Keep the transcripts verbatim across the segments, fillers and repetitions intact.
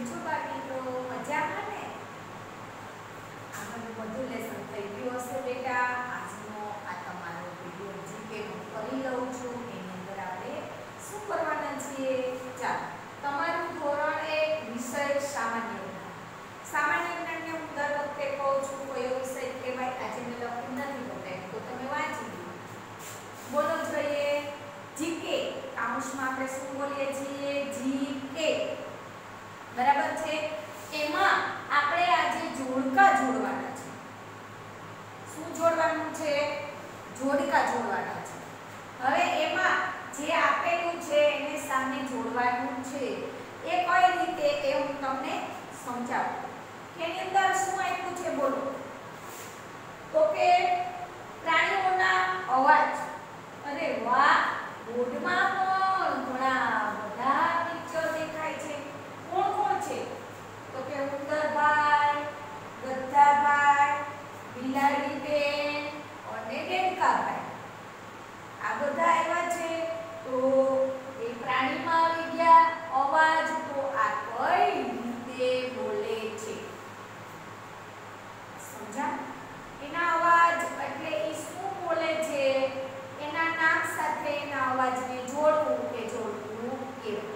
કેમ છો બાકી? તો મજામાં ને? આપણને બધું લેસન થઈ ગયું હશે બેટા. આજનો આ તમારો વિડીયો જીકે હું કરી લઉં છું. એની અંદર આપણે શું કરવાના છીએ? ચાલો, તમારું ધોરણ એક વિષય સામાન્ય જ્ઞાન. સામાન્ય જ્ઞાનને હું દર વખતે કહું છું કયો વિષય કહેવાય. આજે મેં લખ્યું નથી બતાવ્યું તો તમે વાંચી લો. બોલો જોઈએ જીકે. કાઉન્સમાં આપણે શું બોલીએ છીએ? જીકે. બરાબર છે. એમાં આપણે આજે જોડકા જોડવાના છે. શું જોડવાનું છે? જોડકા જોડવાના છે. હવે એમાં જે આપેલું છે એને સામે જોડવાનું છે. એ કઈ રીતે એ હું તમને સમજાવું. એની અંદર શું આપ્યું છે બોલો. તો કે પ્રાણીઓના અવાજ. અરે વાહ, બોર્ડમાં પણ ઘણા બધા પિક્ચર દેખાય છે. કોણ કોણ છે? તો કે ઉંદરભાઈ, ગધાભાઈ, બિલાડીબેન અને ડેડકાભાઈ. આ બધા આવ્યા છે. તો એ પ્રાણીમાં આવી ગયા. અવાજ તો આ કઈ રીતે બોલે છે સમજા? એના અવાજ એટલે એ શું બોલે છે એના નામ સાથે એના અવાજને જોડવું કે જોડવું કેવું.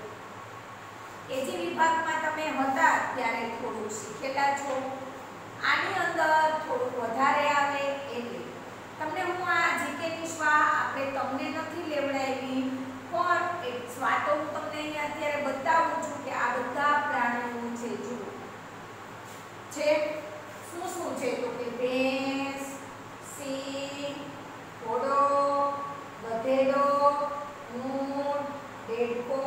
એજી વિભાગમાં તમે હતા ત્યારે થોડું શીખેલા છો. આની અંદર થોડું વધારે આવે એટલે તમને હું આ જીકેની સ્વા આપણે તમને નથી લેવડાવી પણ એ સ્વા તો હું તમને અહીંયા અત્યારે બતાવું છું કે આ બધા પ્રાણીઓ છે. જુઓ છે શું શું છે? તો કે ભેંસ, સિંહ, ઘોડો, ગધેડો, ઊંટ, દેડકો,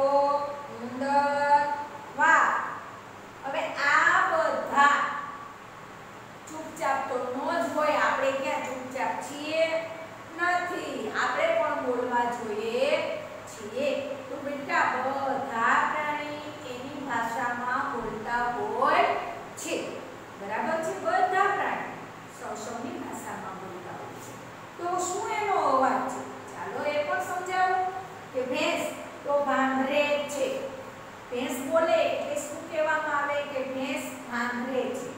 ઉંદર, વાઘ. હવે આ બધા ચૂપચાપ તો નો જ હોય. આપણે ક્યાં ચૂપચાપ છીએ? નથી. આપણે પણ બોલવા જોઈએ છીએ. તો બેટા બધા પ્રાણી એની ભાષામાં બોલતા હોય છે. બરાબર છે? બધા પ્રાણી સૌ સૌની ભાષામાં બોલતા હોય છે. તો શું એનો અવાજ છે? ચાલો એ પણ સમજાવું કે ભેંસ તો ભાંભરે છે. ભેંસ બોલે એટલે શું કહેવામાં આવે કે ભેંસ ભાંભરે છે.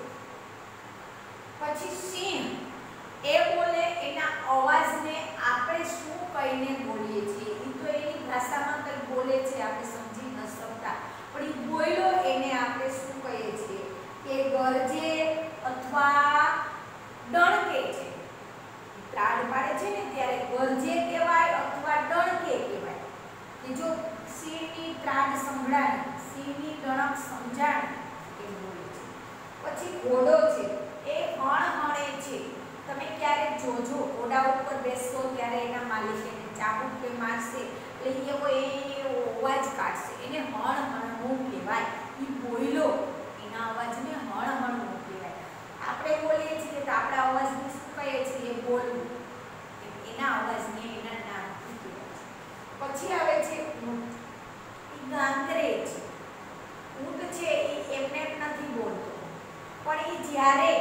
પછી સિંહ એ બોલે એના અવાજને આપણે શું કહીને બોલીએ છીએ? એ તો એની ભાષામાં કંઈ બોલે છે, આપણે સમજી ન શકતા. પણ એ બોલ્યો એને આપણે શું કહીએ છીએ કે ગરજે અથવા ડણકે છે. ત્રાડ પાડે છે ને ત્યારે ગરજે કહેવાય અથવા ડણકે કહેવાય. કે જો સિંહની ત્રાડ સંભળાય, સિંહની ડણક સમજાય એ બોલે છે. પછી ઘોડો છે એ હણહણે છે. તમે ક્યારેક જોજો ઘોડા ઉપર બેસશો ત્યારે એના માલિક એને ચાબુક કે મારશે એટલે એવો એવો અવાજ કાઢશે. એને હણહણવું કહેવાય. એ બોલ્યો એના અવાજને હણહણવું કહેવાય. આપણે બોલીએ છીએ તો આપણા અવાજને શું કહીએ છીએ? બોલવું. એના અવાજને એના નામથી કહેવાય છે. પછી આવે છે ઊંટ. એ ગાંગરે છે. ઊંટ છે એ એમને નથી બોલતો પણ એ જ્યારે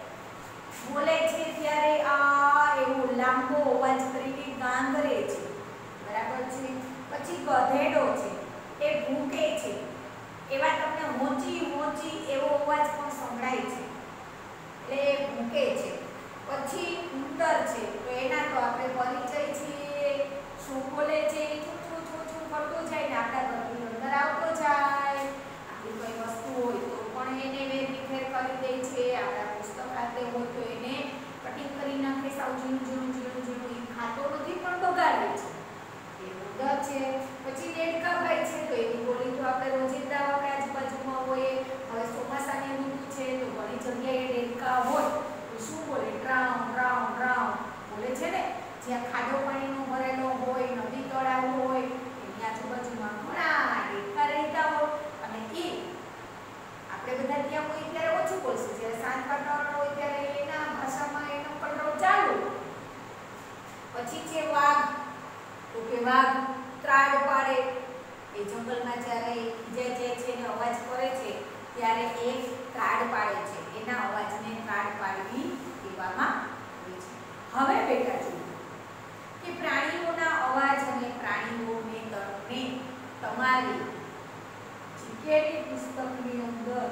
બોલે છે ત્યારે આ એવો લાંબો અવાજ કરીને ગાંગરે છે. બરાબર છે? પછી ગધેડો છે એ ભૂકે છે. એવા તમને મોચી મોચી એવો અવાજ પણ સંભળાય છે એટલે એ ભૂકે છે. પછી ઉંદર છે તો એના તો આપણે પરિચય છીએ. શું બોલે છે? છું છું છું છું કરતો જાય ને આપણા ઘરની અંદર આવતો જાય. આપણી કોઈ વસ્તુ હોય તો પણ એને વેરવિખેર કરી દે છે. આપણા પુસ્તક હાથે હોય તો એને કટિંગ કરી નાખે. સાવ ઝીણું ઝીણું ઝીણું ઝીણું એ ખાતો નથી પણ બગાડે છે. એ ઉંદર છે. પછી દેડકાભાઈ છે તો એની બોલી તો આપણે રોજિંદા આપણે આજુબાજુમાં હોય. હવે ચોમાસાની ઋતુ છે તો ઘણી જગ્યાએ દેડકા હોય તો શું બોલે? ડ્રાઉં ડ્રાઉં ડ્રાઉં બોલે છે ને. જ્યાં ખાડો પાણીનો ભરેલો હોય, નદી તળાવ હોય એની આજુબાજુમાં ઘણા દેડકા રહેતા હોય અને એ આપણે બધા ત્યાં હોય ત્યારે ઓછું બોલશે. જ્યારે શાંત વાતાવરણ હોય ત્યારે એના ભાષામાં એનો કલરવ ચાલુ. પછી છે વાઘ. તો કે વાઘ ત્રાડ પાડે. એ જંગલમાં જ્યારે જે જે છે એને અવાજ કરે છે ત્યારે એ ત્રાડ પાડે છે. એના અવાજને ત્રાડ પાડવી કહેવામાં આવે છે. હવે બેટા જુઓ કે પ્રાણીઓના અવાજ અને પ્રાણીઓને તમને તમારી જીકેની પુસ્તકની અંદર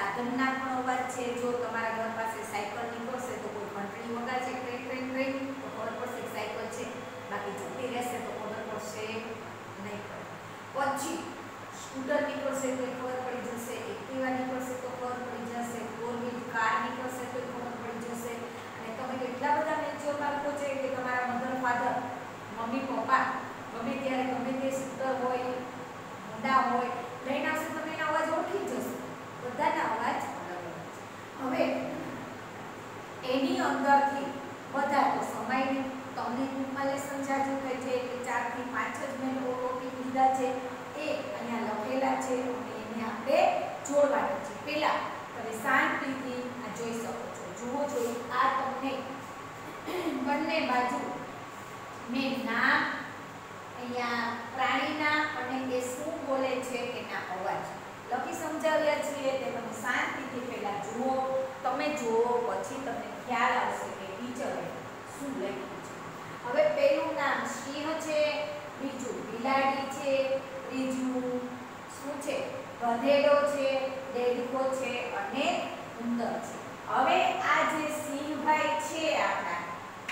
સાધનના પણ અવાજ છે. જો તમારા ઘર પાસે સાયકલ નીકળશે તો કોઈ ઘંટડી વગાડશે ટ્રેન ટ્રેન ટ્રેન તો ખબર પડશે કે સાયકલ છે. બાકી જતી રહેશે તો ખબર પડશે નહીં પડે. પછી સ્કૂટર નીકળશે તો ખબર પડી જશે, એક્ટિવા નીકળશે તો ખબર પડી જશે, ફોર વ્હીલ કાર નીકળશે તો ખબર પડી જશે. અને તમે કેટલા બધા મેચ્યોર બાળકો છે કે તમારા મધર ફાધર મમ્મી પપ્પા ગમે ત્યારે ગમે તે સ્કૂટર હોય હોન્ડા હોય લઈને આવશે તમે એના અવાજ ઓળખી જશો. બધાના અવાજ અલગ અલગ છે. હવે એની અંદરથી બધા તો સમય તમને ટૂંકમાં લેસન જાજુ થાય છે કે ચાર થી પાંચ જ મેં ટોપિક લીધા છે એ અહીંયા લખેલા છે અને એને આપણે જોડવાના છે. પહેલા તમે શાંતિથી આ જોઈ શકો છો. જુઓ જોઈ આ તમને બંને બાજુ મેં નામ અહીંયા પ્રાણીના અને એ શું બોલે છે એના અવાજ લખી સમજાવ્યા છીએ. તે તમે શાંતિથી પહેલા જુઓ. તમે જુઓ પછી તમને ખ્યાલ આવશે કે ટીચરે શું લખ્યું છે. હવે પહેલું નામ સિંહ છે, બીજું બિલાડી છે, ત્રીજું શું છે ગધેડો છે, દેડકો છે અને ઉંદર છે. હવે આ જે સિંહભાઈ છે આપણા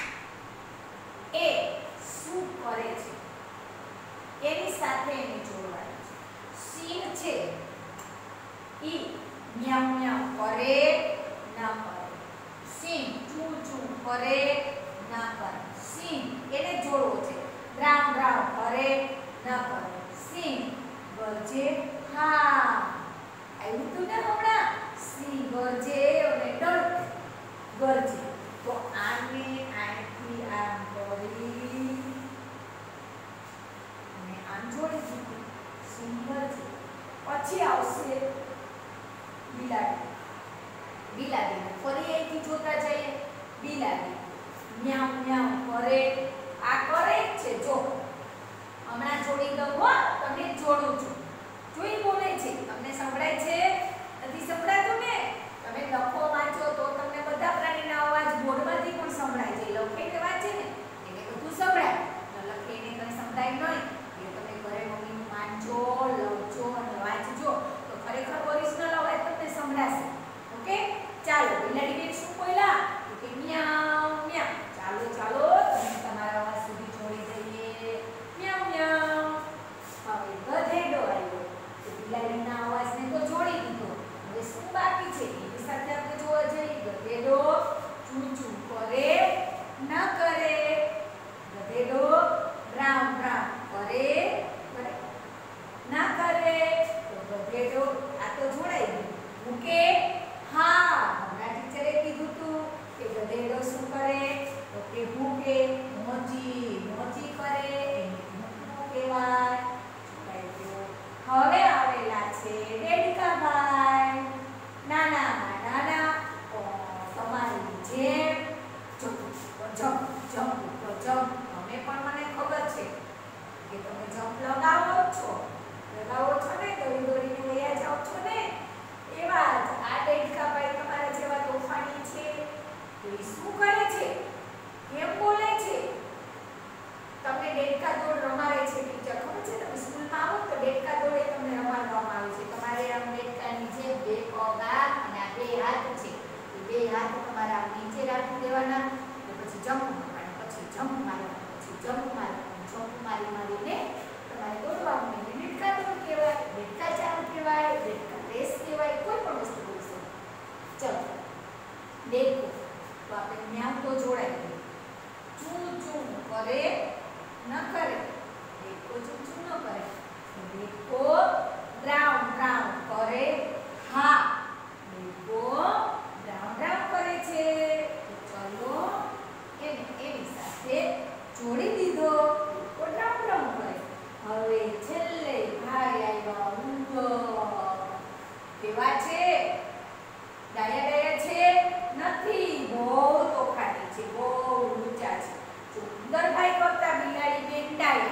એ શું કરે છે એની સાથે એને જોડવાનું છે. સિંહ છે ઈ મ્યાઉ મ્યાઉ કરે ના કરે, સિંહ ચૂ ચૂ કરે ના કરે. સિંહ એને જોડવો છે. ડ્રાઉ ડ્રાઉ કરે ના કરે. સિંહ ગરજે હા આવ્યું તું ને હમણાં સિંહ ગરજે અને ડરકે ગરજે. તો આને આથી આમ કરી અને આમ જોડી દીધું સિંહ ગરજે. પછી આવશે બિલાડી. બિલાડી ફરી અહીંથી જોતા જઈએ. બિલાડી મ્યાઉ મ્યાઉ કરે. આ કરે જ છે. જો હમણાં જોડી દઉં હો તમને જોડું છું. જોઈ બોલે છે. તમને સંભળાય છે નથી સંભળાતું ને? તમે લખો વાંચો તો તમને બધા પ્રાણીના અવાજ બોર્ડમાંથી પણ સંભળાય છે. લખીને વાંચે ને એટલે બધું સંભળાય. લખીને કંઈ સંભળાય નહીં એટલે તમે ઘરે મમ્મીનું વાંચો, લખજો અને વાંચજો તો ખરેખર ઓરિજિનલ અવાજ તમને સંભળાશે. ઓકે ચાલો બિલાડી બેન શું બોલ્યા કે મ્યાઉ મ્યાઉ. ચાલો ચાલો તમે તમારા અવાજ સુધી જોડી દઈએ. મ્યાઉ મ્યાઉ. હવે ગધેડો આવ્યો તો બિલાડીના અવાજને તો જોડી દીધો. હવે શું બાકી છે એની સાથે આપણે જોવા જઈએ. ગધેડો ચૂ ચૂ કરે ન કરે. ગધેડો ડ્રાઉ ડ્રાઉ કરે કરે ના કરે. તો ગધેડો આ તો જોડાઈ ગયું. મૂકે હા હમણાં ટીચરે કીધું તું કે ગધેડો શું કરે તો કે ભૂકે. મોજી મોજી કરે એને ભૂકવું કહેવાય. હવે આવેલા છે દેડકાભાઈ. નાના નાના તમારી જેમ જમ્પ જમ્પ જમ્પ જમ્પ. તમે પણ મને ખબર છે કે તમે જમ્પ લગાવો છો લગાવો છો ને દોડી દોડીને વયા જાઓ છો ને. એવા જ આ દેડકાભાઈ તમારા જેવા તોફાની છે. તો એ શું કરે છે કેમ બોલે છે? તમને દેડકા દોડ રમાડે છે ટીચર ખબર છે? તમે સ્કૂલમાં આવો તો દેડકા દોડ એ તમને રમાડવામાં આવે છે. તમારે આમ દેડકાની જે બે પગ અને આ બે હાથ છે એ બે હાથ તમારે આમ નીચે રાખી દેવાના. પછી જમ્પ મારવાનું, પછી જમ્પ મારવાનું, પછી જમ્પ મારવાનું. જમ્પ મારી મારીને તમારે દોડવાનું. એને દેડકા દોડ કહેવાય, દેડકા ચાલ કહેવાય, દેડકા રેસ કહેવાય. કોઈ પણ વસ્તુ બોલી શકો. ચલો દેખો તો આપણે મ્યાઉ તો જોડાઈ ગયું. ચૂ ચૂ કરે ન કરે. દેખો ચૂ ચૂ ન કરે. દેખો ડ્રાઉ ડ્રાઉ કરે હા. દેખો ડ્રાઉ ડ્રાઉ કરે છે. તો ચલો એને એની સાથે જોડી દીધો. દેખો ડ્રાઉ ડ્રાઉ કરે. હવે છેલ્લે ભાઈ આવ્યા ઉંદર. કેવા છે? ડાયા ડાયા છે નથી. બહુ તોફાની છે, બહુ ઊંચા છે. જો ઉંદરભાઈ કરતા બિલાડી બેન ડાયા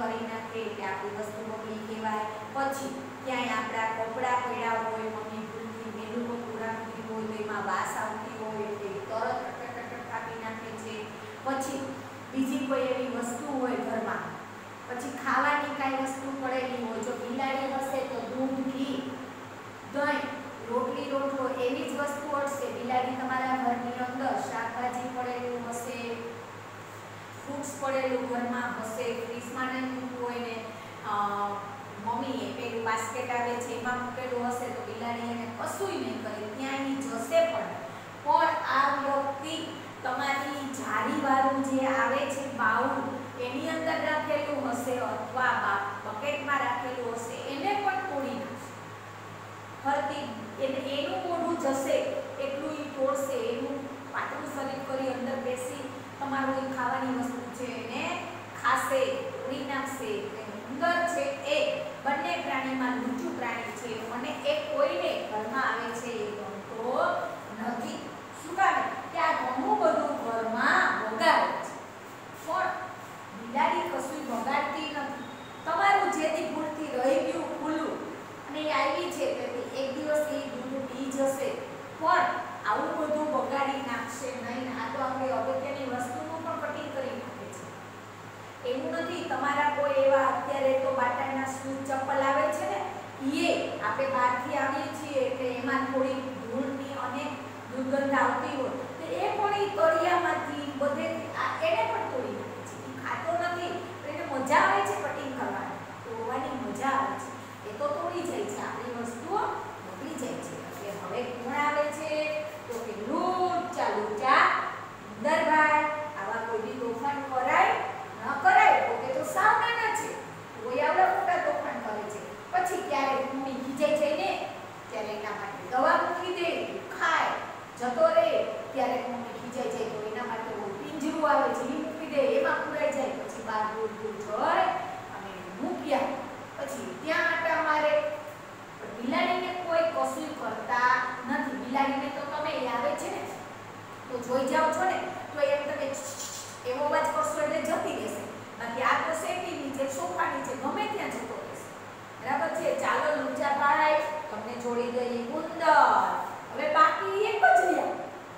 કરી નાખે એટલે આપણી વસ્તુ બગડી કહેવાય. પછી ક્યાંય આપણા કપડાં પડ્યા હોય, મમ્મી ભૂલથી મેલું કપડું રાખી હોય તો એમાં વાસ આવતી હોય એટલે તરત ટટટ કાપી નાખે છે. પછી બીજી કોઈ એવી વસ્તુ હોય ઘરમાં, પછી ખાવાની કાંઈ વસ્તુ પડેલી હોય, જો બિલાડી હશે તો દૂધ, ઘી, દહીં, રોટલી, રોટલો એવી જ વસ્તુ હશે. બિલાડી તમારા ઘરની અંદર શાકભાજી પડેલું હશે, ફ્રૂટ્સ પડેલું ઘરમાં હશે, ફ્રીજમાં નહીં મૂકવું હોય ને મમ્મીએ પેલું બાસ્કેટ આવે છે એમાં મૂકેલું હશે તો બિલાડી એને કશું નહીં કરે, ત્યાંની જશે પણ. પણ આ વ્યક્તિ તમારી જાળીવાળું જે આવે છે બાઉલ એની અંદર રાખેલું હશે અથવા બકેટમાં રાખેલું હશે એને પણ તોડી નાખશે. ફરતી એને એનું મોઢું જશે એટલું ઈ તોડશે, એનું પાતળું શરીર કરી અંદર બેસી તમારું એ ખાવાની વસ્તુ છે એને ખાશે, તોડી નાખશે. ઉંદર છે એ બંને પ્રાણીમાં લૂંચું પ્રાણી છે અને એ કોઈને ઘરમાં આવે છે એ ગમતો નથી. શું કારણે કે આ ઘણું બધું ઘરમાં બગાડે છે, પણ બિલાડી કશું બગાડતી નથી. તમારું જેથી ભૂલથી રહી ગયું ખુલ્લું અને એ આવી છે તેથી એક દિવસ એ દૂધ પી જશે, પણ આવું બધું બગાડી નાખશે નહીં. આ તો આપણે અગત્યની વસ્તુનું પણ કટિંગ કરી નાખે છે. એવું નથી તમારા કોઈ એવા અત્યારે તો બાટાના શૂઝ ચપ્પલ આવે છે ને એ આપણે બહારથી આવીએ છીએ એટલે એમાં થોડી ધૂળની અને દુર્ગંધ આવતી હોય તો એ પણ એ તળિયામાંથી બધેથી એને પણ તોડી નાખે છે. એ ખાતો નથી પણ એને મજા આવે છે કટિંગ કરવાની, તોડવાની મજા આવે છે, એ તો તોડી જાય છે, આપણી વસ્તુઓ બગડી જાય છે. એટલે હવે કોણ આવે છે તો કે લુચ્ચા લુચ્ચા ઉંદરભાઈ. આવા કોઈની તોફાન કરાય ન કરાય તો કે તો સાવ નાના છે, કોઈ આવડા મોટા તોફાન કરે છે. પછી ક્યારેક મમ્મી ખીજાઈ જાય ને ત્યારે એના માટે દવા મૂકી દે, ખાય જતો રહે. ત્યારે મમ્મી ખીજાઈ જાય તો એના માટે પિંજરું આવે છે એ મૂકી દે, એમાં પુરાઈ જાય. પછી બાર દૂર દૂર જઈ અને મૂક્યા પછી ત્યાં આટા મારે. પણ બિલાડીને કોઈ કશું કરતા નથી. બિલાડીને તો તમે એ આવે છે ને તો જોઈ જાઓ છો ને તો એમ તમે એવો અવાજ કરશો એટલે જતી રહેશે. બાકી આ તો શેટી નીચે સોફા નીચે ગમે ત્યાં જતો રહેશે. બરાબર છે. ચાલો લુચ્ચા ભાઈ તમને જોડી દઈએ ઉંદર. હવે બાકી એક જ રહ્યા.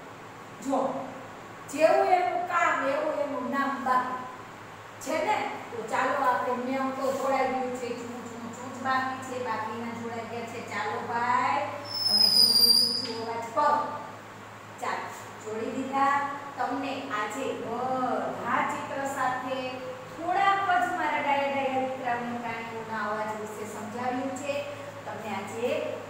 જો જેવું એનું કામ એવું એનું નામ બાકી છે ને. તો ચાલો આપણે મેં તો જોડાઈ ગયું છે, ચૂ ચૂ ચૂચ બાકી છે, બાકીના જોડાઈ ગયા છે. ચાલો ભાઈ તમે ચૂ ચૂ ચૂ ચૂ અવાજ કરો. ચાલો જોડી દીધા. તમને આજે બધા ચિત્ર સાથે થોડાક જ મારા ડાયા ડાયા દીકરાઓની પ્રાણીઓના અવાજ વિશે સમજાવ્યું છે. તમને આજે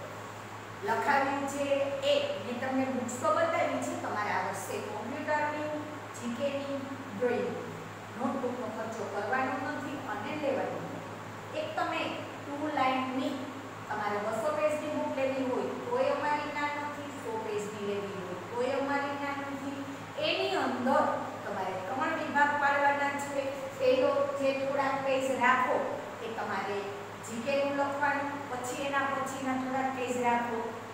લખાવ્યું છે એ મેં તમને બુક્સ તો બતાવી છે. તમારે આ વર્ષે કોમ્પ્યુટરની, જીકેની, ડ્રોઈંગ નોટબુકનો ખર્ચો કરવાનો નથી અને લેવાનો નથી. એક તમે ટુ લાઇનની તમારે બસો પેજની બુક લેવી હોય તોય અમારી ના નથી, સો પેજની લેવી હોય તોય અમારી ના નથી. એની અંદર તમારે ત્રણ વિભાગ પાડવાના છે. પહેલો જે થોડાક પેજ રાખો એ તમારે જીકેનું લખવાનું, પછી એના પછીના થોડાક પેજ રાખો